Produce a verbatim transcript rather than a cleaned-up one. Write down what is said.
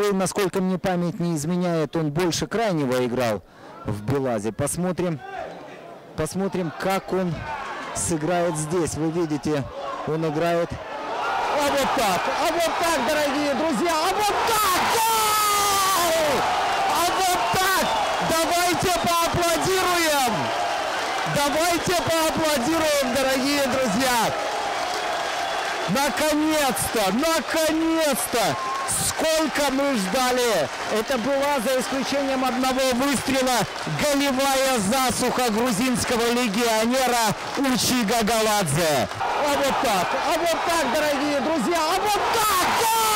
Второй, насколько мне память не изменяет, он больше крайнего играл в Белазе. Посмотрим, посмотрим, как он сыграет здесь. Вы видите, он играет. А вот так, а вот так, дорогие друзья, а вот так! Гол! А вот так! Давайте поаплодируем! Давайте поаплодируем, дорогие друзья! Наконец-то! Наконец-то! Сколько мы ждали! Это была, за исключением одного выстрела, голевая засуха грузинского легионера Учи Гагаладзе. А вот так, а вот так, дорогие друзья, а вот так!